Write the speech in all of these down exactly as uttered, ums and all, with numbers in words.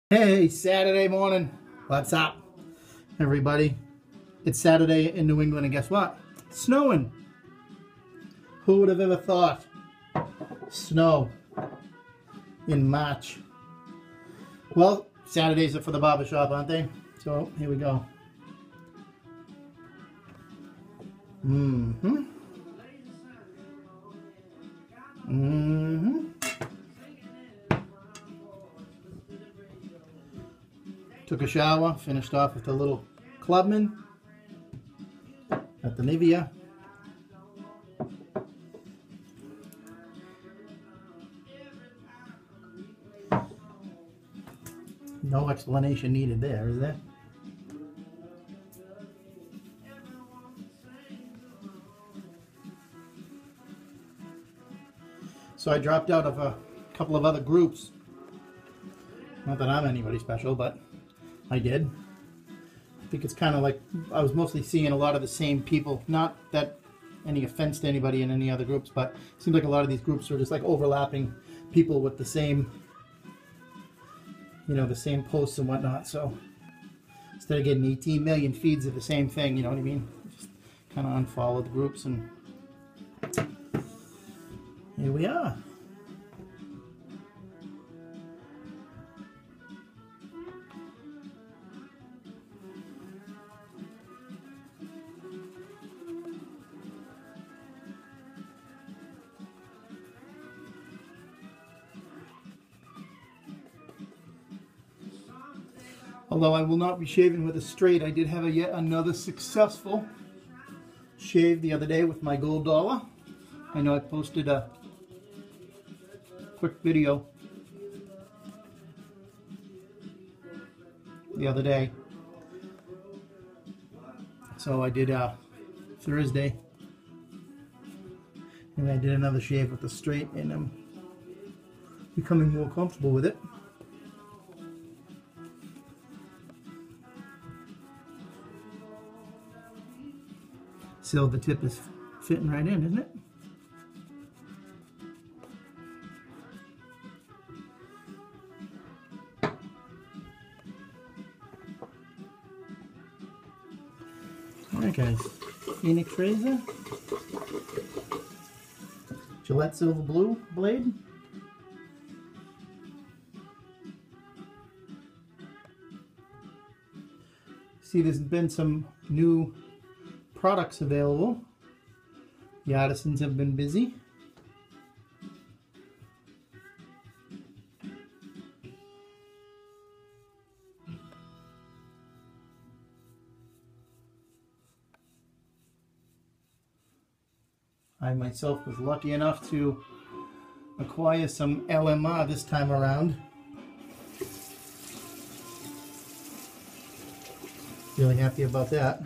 Hey, Saturday morning. What's up, everybody? It's Saturday in New England, and guess what? It's snowing. Who would have ever thought? Snow in March. Well, Saturdays are for the barbershop, aren't they? So, here we go. Mm-hmm. Mm-hmm. Took a shower, finished off with a little Clubman at the Nivea. No explanation needed there, is there? So I dropped out of a couple of other groups. Not that I'm anybody special, but I did. I think it's kind of like I was mostly seeing a lot of the same people. Not that any offense to anybody in any other groups, but it seems like a lot of these groups are just like overlapping people with the same, you know, the same posts and whatnot. So instead of getting eighteen million feeds of the same thing, you know what I mean? Just kind of unfollow the groups, and here we are. Although I will not be shaving with a straight, I did have a yet another successful shave the other day with my gold dollar. I know I posted a quick video the other day. So I did uh, Thursday, and I did another shave with the straight, and I'm becoming more comfortable with it. Still, the tip is fitting right in, isn't it? Alright guys, Phoenix razor, Gillette Silver Blue blade, see there's been some new products available. The artisans have been busy. I myself was lucky enough to acquire some L M R this time around. Really happy about that.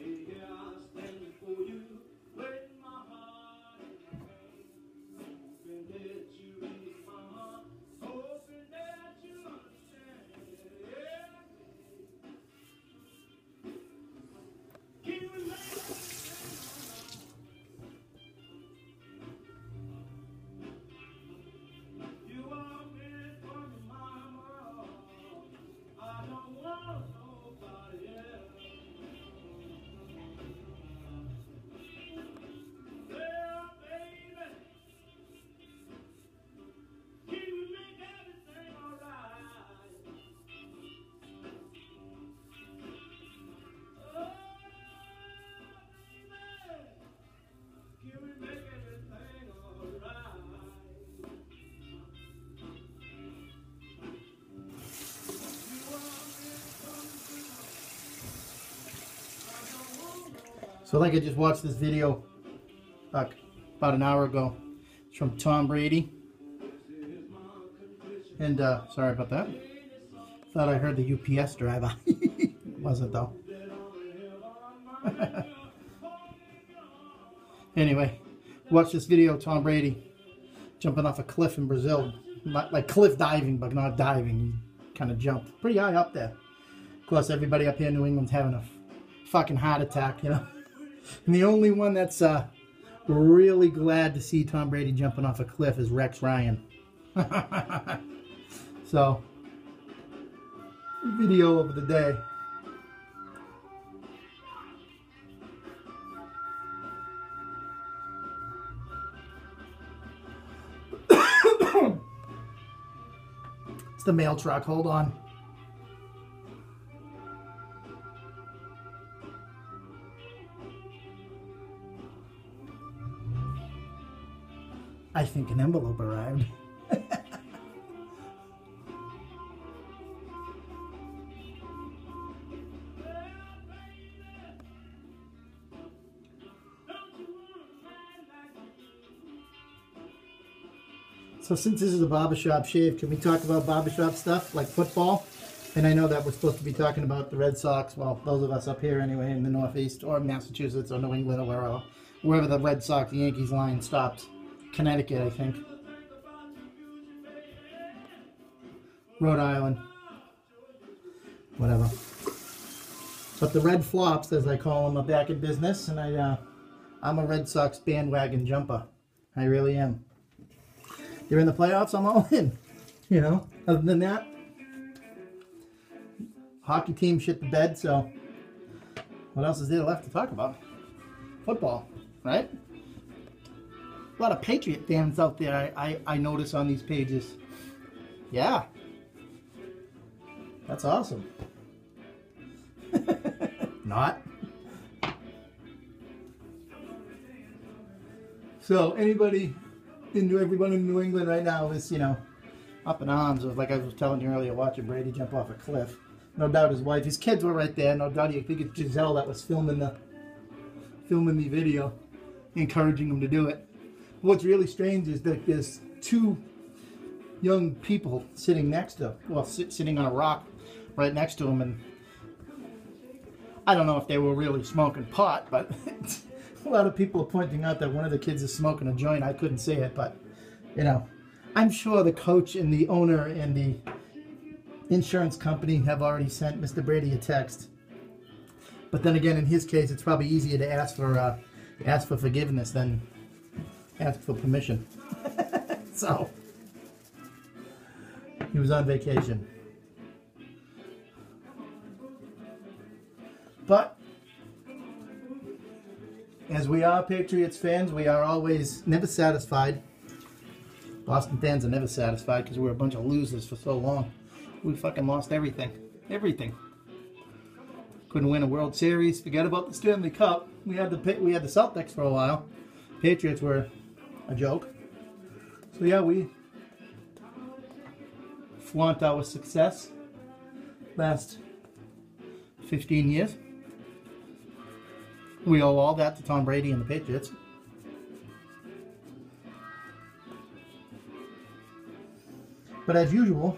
So like I just watched this video uh, about an hour ago. It's from Tom Brady. And uh, sorry about that. Thought I heard the U P S driver. It wasn't though. Anyway, watch this video, Tom Brady jumping off a cliff in Brazil. Not like cliff diving, but not diving. He kind of jumped pretty high up there. Of course, everybody up here in New England's having a fucking heart attack, you know. And the only one that's uh, really glad to see Tom Brady jumping off a cliff is Rex Ryan. So, video of the day. It's the mail truck. Hold on. I think an envelope arrived. So since this is a barbershop shave, can we talk about barbershop stuff like football? And I know that we're supposed to be talking about the Red Sox, well, those of us up here anyway in the Northeast or Massachusetts or New England or wherever, wherever the Red Sox, the Yankees line stops. Connecticut, I think. Rhode Island. Whatever. But the Red Flops, as I call them, are back in business, and I, uh, I'm a Red Sox bandwagon jumper. I really am. You're in the playoffs, I'm all in. You know, other than that, hockey team shit the bed, so what else is there left to talk about? Football, right? A lot of Patriot fans out there, I, I, I notice on these pages. Yeah. That's awesome. Not. So, anybody... Into everyone in New England right now is, you know, up in arms of, like I was telling you earlier, watching Brady jump off a cliff. No doubt his wife, his kids were right there. No doubt, I think it's Giselle that was filming the, filming the video, encouraging him to do it. What's really strange is that there's two young people sitting next to, well, sit, sitting on a rock right next to him, and I don't know if they were really smoking pot, but. A lot of people are pointing out that one of the kids is smoking a joint. I couldn't see it, but, you know, I'm sure the coach and the owner and the insurance company have already sent Mister Brady a text. But then again, in his case, it's probably easier to ask for uh, ask for forgiveness than ask for permission. So, he was on vacation. But, as we are Patriots fans, we are always never satisfied. Boston fans are never satisfied because we're a bunch of losers for so long. We fucking lost everything. Everything. Couldn't win a World Series. Forget about the Stanley Cup. We had the we had the Celtics for a while. Patriots were a joke. So yeah, we flaunt our success last fifteen years. We owe all that to Tom Brady and the Patriots. But as usual,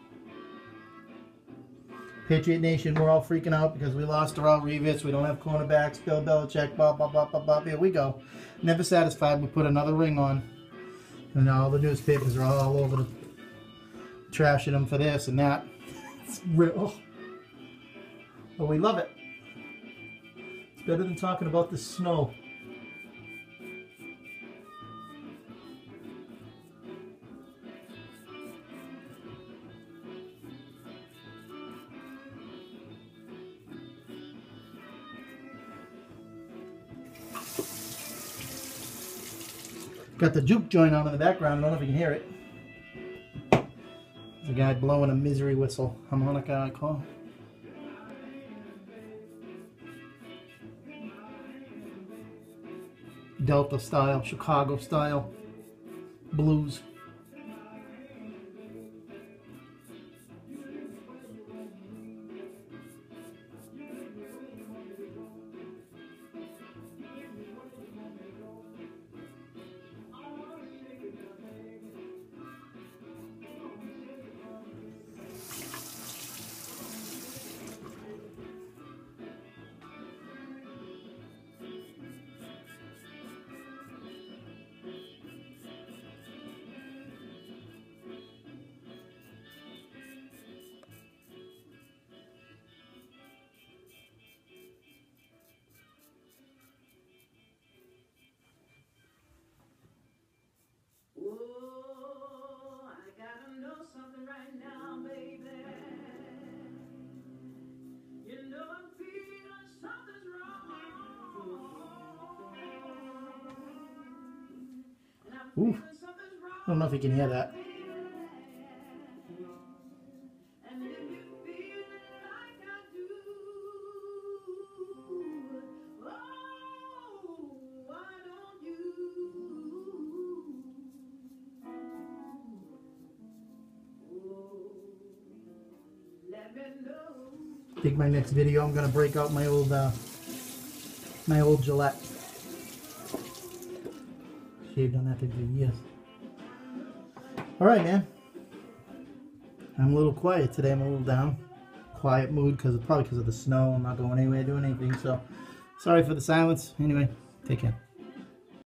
Patriot Nation, we're all freaking out because we lost Darrelle Revis. We don't have cornerbacks. Bill Belichick, blah, blah, blah, blah, blah. Here we go. Never satisfied. We put another ring on. And now all the newspapers are all over the trashing them for this and that. It's real. But we love it. It's better than talking about the snow. Got the juke joint on in the background. I don't know if you can hear it. There's a guy blowing a misery whistle. Harmonica, I call it. Delta style, Chicago style, blues. Ooh. I don't know if you can hear that. I think my next video I'm gonna break out my old uh, my old Gillette. Shaved on that thing for years. Alright, man. I'm a little quiet today. I'm a little down. Quiet mood because probably because of the snow. I'm not going anywhere doing anything, so sorry for the silence. Anyway, take care.